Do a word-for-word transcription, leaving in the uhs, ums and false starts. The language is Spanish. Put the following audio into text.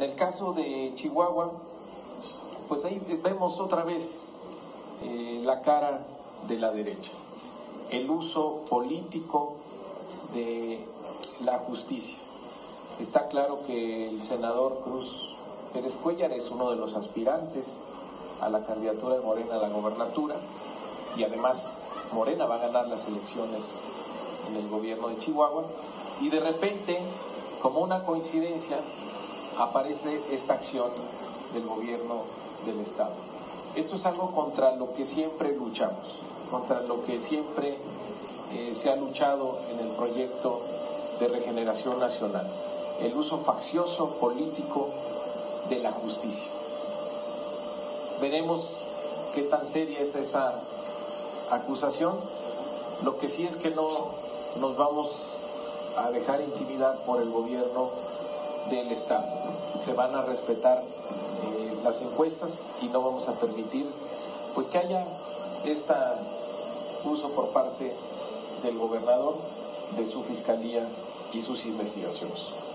el caso de Chihuahua, pues ahí vemos otra vez eh, la cara de la derecha, el uso político de la justicia. Está claro que el senador Cruz Pérez Cuéllar es uno de los aspirantes a la candidatura de Morena a la gobernatura, y además Morena va a ganar las elecciones en el gobierno de Chihuahua, y de repente, como una coincidencia, aparece esta acción del gobierno del estado. Esto es algo contra lo que siempre luchamos, contra lo que siempre eh, se ha luchado en el proyecto de regeneración nacional, el uso faccioso político de la justicia. Veremos qué tan seria es esa acusación. Lo que sí es que no nos vamos a dejar intimidar por el gobierno del estado. Se van a respetar eh, las encuestas y no vamos a permitir pues que haya este uso por parte del gobernador, de su fiscalía y sus investigaciones.